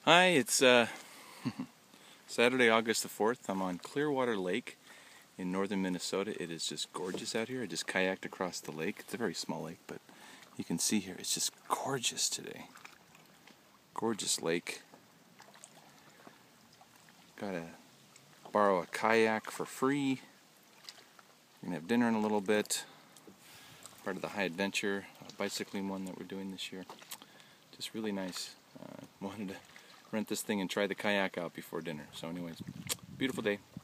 Hi, it's Saturday, August the 4th. I'm on Clearwater Lake in northern Minnesota. It is just gorgeous out here. I just kayaked across the lake. It's a very small lake, but you can see here it's just gorgeous today. Gorgeous lake. Gotta borrow a kayak for free. We're gonna have dinner in a little bit. Part of the high adventure bicycling one that we're doing this year. Just really nice. Wanted to rent this thing and try the kayak out before dinner. So anyways, beautiful day.